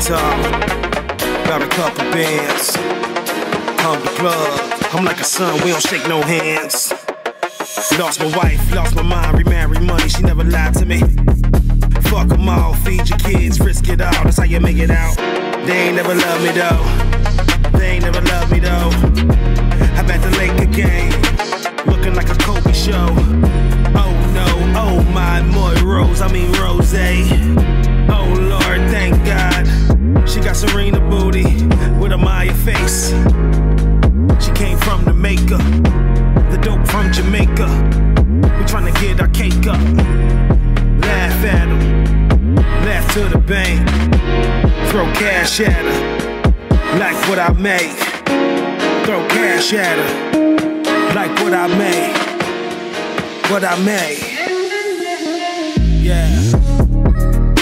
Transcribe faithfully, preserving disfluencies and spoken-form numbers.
top. Got a couple bands. Pump the plug. I'm like a son, we don't shake no hands. Lost my wife, lost my mind, remarried money, she never lied to me. Fuck them all, feed your kids, risk it all, that's how you make it out. They ain't never loved me though. They ain't never loved me though. I'm at the Laker game, looking like a Kobe show. Oh no, oh my, Moy Rose, I mean Rose. Oh Lord, thank God. She got Serena booty with a Maya face. She came from Jamaica, the dope from Jamaica. We tryna get our cake up. Laugh at them, laugh to the bank. Throw cash at her, like what I make. Throw cash at her, like what I made. What I made. Yeah.